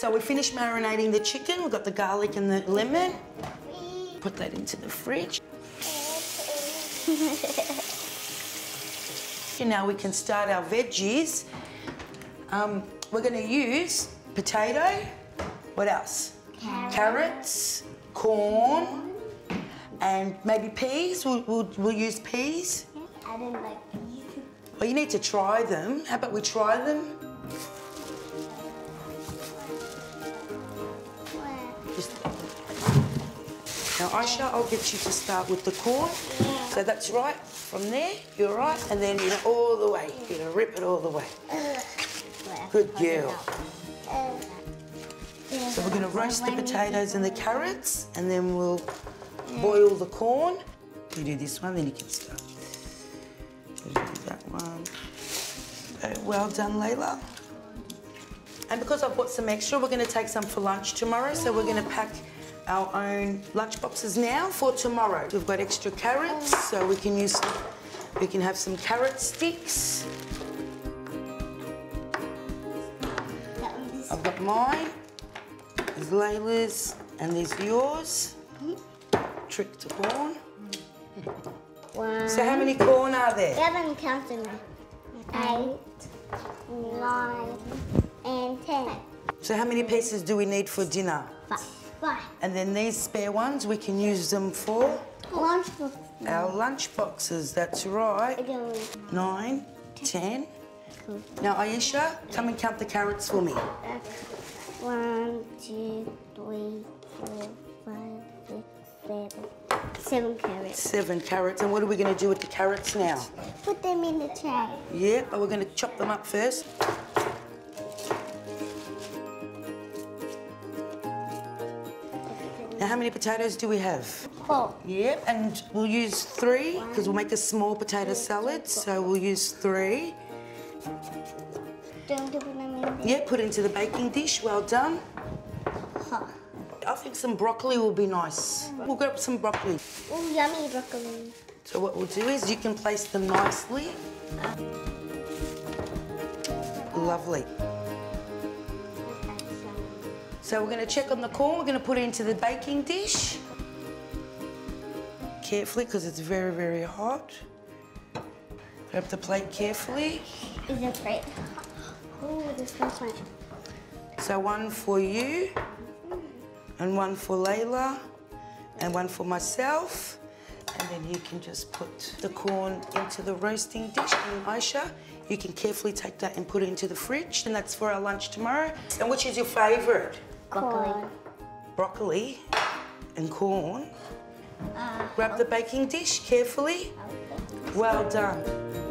So we finished marinating the chicken. We've got the garlic and the lemon. Put that into the fridge. And now we can start our veggies. We're going to use potato. What else? Carrots, corn, and maybe peas. We'll use peas. I don't like peas. Well, you need to try them. How about we try them? Now, Aisha, I'll get you to start with the corn. Yeah. So that's right. From there, you're right. And then, all the way. You're going to rip it all the way. Good girl. So we're going to roast the potatoes and the carrots, and then we'll boil the corn. You do this one, then you can start. You do that one. Well done, Layla. And because I've got some extra, we're going to take some for lunch tomorrow. So we're going to pack our own lunch boxes now for tomorrow. We've got extra carrots, so we can have some carrot sticks. I've got mine, there's Layla's, and there's yours. Trick to corn. So how many corn are there? You haven't counted me. 8, 9, and 10. So how many pieces do we need for dinner? 5. And then these spare ones, we can use them for? Lunchbox. Our lunch boxes, that's right. 9, 10. Cool. Now, Aisha, come and count the carrots for me. 1, 2, 3, 4, 5, 6, 7. 7 carrots. 7 carrots. And what are we going to do with the carrots now? Put them in the tray. Yeah, but we're going to chop them up first. Now, how many potatoes do we have? 4. Yep, and we'll use 3 because we'll make a small potato salad, so we'll use 3. Don't put them in there. Yeah, put into the baking dish. Well done. I think some broccoli will be nice. We'll grab some broccoli. Oh, yummy broccoli. So what we'll do is you can place them nicely. Lovely. So we're going to check on the corn. We're going to put it into the baking dish. Carefully, because it's very, very hot. Grab the plate carefully. Is it great? Oh, this smells nice. So 1 for you, and 1 for Layla, and 1 for myself. And then you can just put the corn into the roasting dish. And Aisha, you can carefully take that and put it into the fridge. And that's for our lunch tomorrow. And which is your favourite? Broccoli. Broccoli and corn. Grab the baking dish carefully. Well done.